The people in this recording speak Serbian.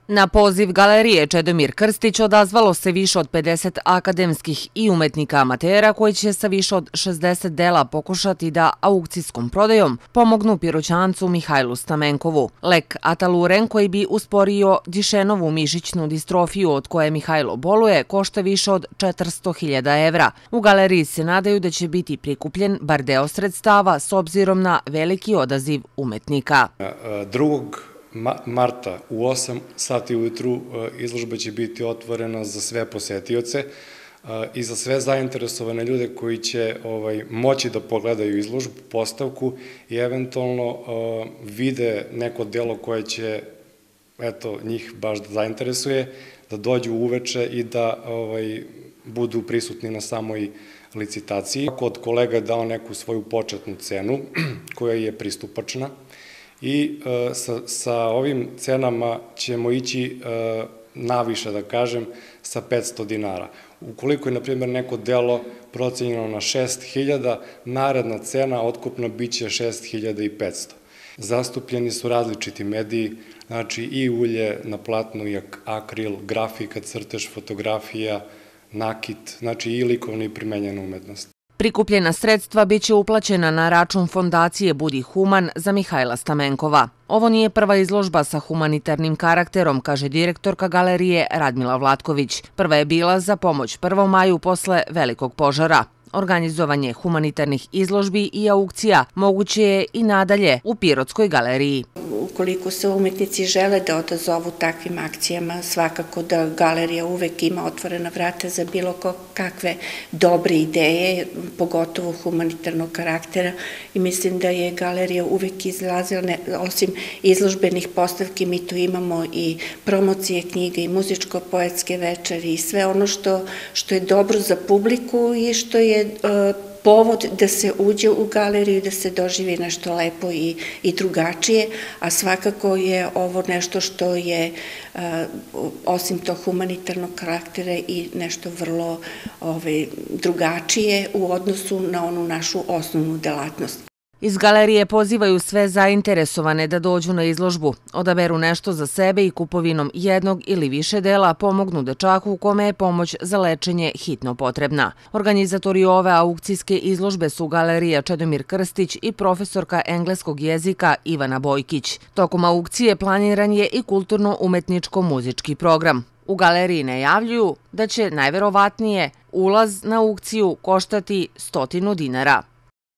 Na poziv galerije Čedomir Krstić odazvalo se više od 50 akademskih i umetnika amatera koji će sa više od 60 dela pokušati da aukcijskom prodajom pomognu Piroćancu Mihajlu Stamenkovu. Lek Ataluren koji bi usporio Dišenovu mišićnu distrofiju od koje Mihajlo boluje košta više od 400.000 evra. U galeriji se nadaju da će biti prikupljen bar deo sredstava s obzirom na veliki odaziv umetnika. 2. marta u 8 sati ujutru izložba će biti otvorena za sve posetioce i za sve zainteresovane ljude koji će moći da pogledaju izložbu, postavku i eventualno vide neko delo koje će njih baš da zainteresuje, da dođu uveče i da budu prisutni na samoj licitaciji. Kod kolega je dao neku svoju početnu cenu koja je pristupačna i sa ovim cenama ćemo ići naviše, da kažem, sa 500 dinara. Ukoliko je, na primjer, neko delo procenjeno na 6.000, naredna cena otkupna biće 6.500. Zastupljeni su različiti mediji, znači i ulje na platnu, i akril, grafika, crtež, fotografija, nakit, znači i likovna i primenjena umetnost. Prikupljena sredstva biće uplaćena na račun fondacije Budi Human za Mihajla Stamenkova. Ovo nije prva izložba sa humanitarnim karakterom, kaže direktorka galerije Radmila Vlatković. Prva je bila za pomoć 1. maju posle velikog požara. Organizovanje humanitarnih izložbi i aukcija moguće je i nadalje u Pirotskoj galeriji. Ukoliko se umetnici žele da odazovu takvim akcijama, svakako da galerija uvek ima otvorena vrata za bilo kakve dobre ideje, pogotovo humanitarnog karaktera, i mislim da je galerija uvek izlazila, osim izložbenih postavki, mi tu imamo i promocije knjiga i muzičko-poetske večeri i sve ono što je dobro za publiku i što je povod da se uđe u galeriju i da se doživi nešto lepo i drugačije, a svakako je ovo nešto što je, osim tog humanitarnog karaktera, i nešto vrlo drugačije u odnosu na onu našu osnovnu delatnost. Iz galerije pozivaju sve zainteresovane da dođu na izložbu, odaberu nešto za sebe i kupovinom jednog ili više dela pomognu dečaku u kome je pomoć za lečenje hitno potrebna. Organizatori ove aukcijske izložbe su galerija Čedomir Krstić i profesorka engleskog jezika Ivana Bojkić. Tokom aukcije planiran je i kulturno-umetničko-muzički program. U galeriji najavljuju da će najverovatnije ulaz na aukciju koštati 100 dinara.